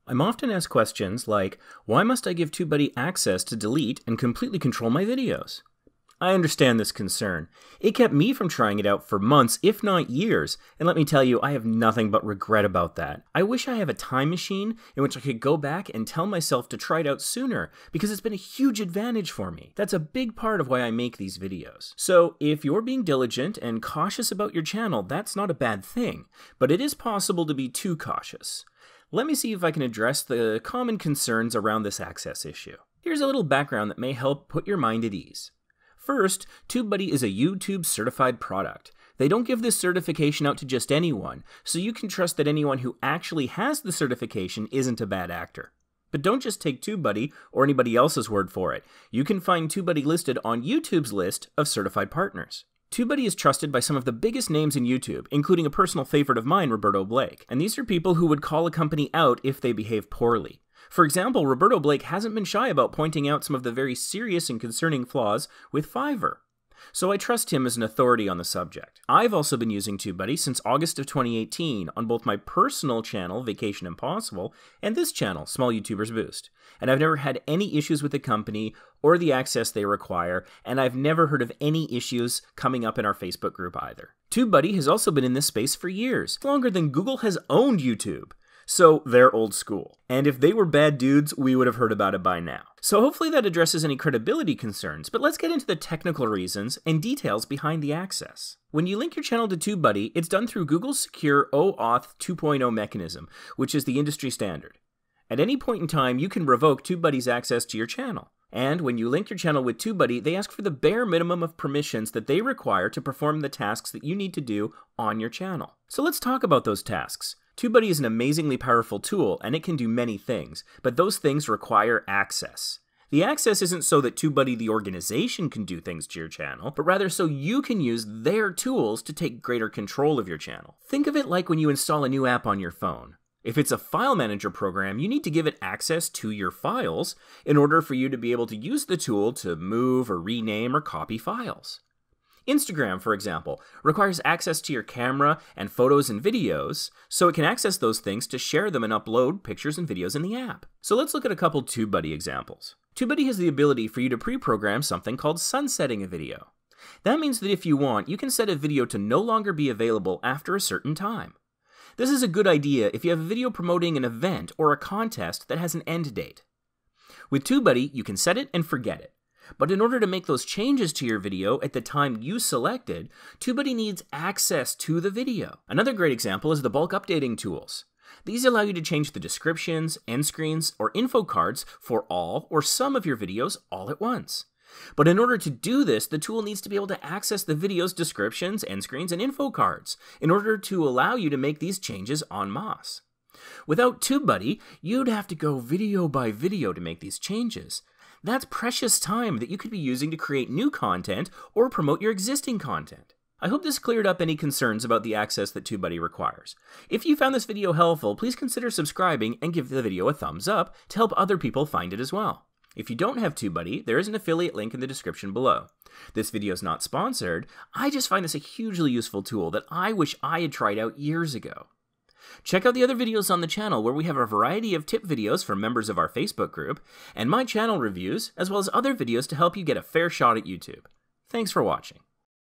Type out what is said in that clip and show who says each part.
Speaker 1: I'm often asked questions like, why must I give TubeBuddy access to delete and completely control my videos? I understand this concern. It kept me from trying it out for months, if not years, and let me tell you, I have nothing but regret about that. I wish I have a time machine in which I could go back and tell myself to try it out sooner, because it's been a huge advantage for me. That's a big part of why I make these videos. So if you're being diligent and cautious about your channel, that's not a bad thing, but it is possible to be too cautious. Let me see if I can address the common concerns around this access issue. Here's a little background that may help put your mind at ease. First, TubeBuddy is a YouTube certified product. They don't give this certification out to just anyone, so you can trust that anyone who actually has the certification isn't a bad actor. But don't just take TubeBuddy or anybody else's word for it. You can find TubeBuddy listed on YouTube's list of certified partners. TubeBuddy is trusted by some of the biggest names in YouTube, including a personal favorite of mine, Roberto Blake. And these are people who would call a company out if they behave poorly. For example, Roberto Blake hasn't been shy about pointing out some of the very serious and concerning flaws with Fiverr. So I trust him as an authority on the subject. I've also been using TubeBuddy since August of 2018 on both my personal channel, Vacation Impossible, and this channel, Small YouTubers Boost. And I've never had any issues with the company or the access they require, and I've never heard of any issues coming up in our Facebook group either. TubeBuddy has also been in this space for years, longer than Google has owned YouTube. So they're old school. And if they were bad dudes, we would have heard about it by now. So hopefully that addresses any credibility concerns, but let's get into the technical reasons and details behind the access. When you link your channel to TubeBuddy, it's done through Google's secure OAuth 2.0 mechanism, which is the industry standard. At any point in time, you can revoke TubeBuddy's access to your channel. And when you link your channel with TubeBuddy, they ask for the bare minimum of permissions that they require to perform the tasks that you need to do on your channel. So let's talk about those tasks. TubeBuddy is an amazingly powerful tool, and it can do many things, but those things require access. The access isn't so that TubeBuddy the organization can do things to your channel, but rather so you can use their tools to take greater control of your channel. Think of it like when you install a new app on your phone. If it's a file manager program, you need to give it access to your files in order for you to be able to use the tool to move or rename or copy files. Instagram, for example, requires access to your camera and photos and videos, so it can access those things to share them and upload pictures and videos in the app. So let's look at a couple TubeBuddy examples. TubeBuddy has the ability for you to pre-program something called sunsetting a video. That means that if you want, you can set a video to no longer be available after a certain time. This is a good idea if you have a video promoting an event or a contest that has an end date. With TubeBuddy, you can set it and forget it. But in order to make those changes to your video at the time you selected, TubeBuddy needs access to the video. Another great example is the bulk updating tools. These allow you to change the descriptions, end screens, or info cards for all or some of your videos all at once. But in order to do this, the tool needs to be able to access the video's descriptions, end screens, and info cards in order to allow you to make these changes en masse. Without TubeBuddy, you'd have to go video by video to make these changes. That's precious time that you could be using to create new content or promote your existing content. I hope this cleared up any concerns about the access that TubeBuddy requires. If you found this video helpful, please consider subscribing and give the video a thumbs up to help other people find it as well. If you don't have TubeBuddy, there is an affiliate link in the description below. This video is not sponsored. I just find this a hugely useful tool that I wish I had tried out years ago. Check out the other videos on the channel where we have a variety of tip videos for members of our Facebook group, and my channel reviews, as well as other videos to help you get a fair shot at YouTube. Thanks for watching.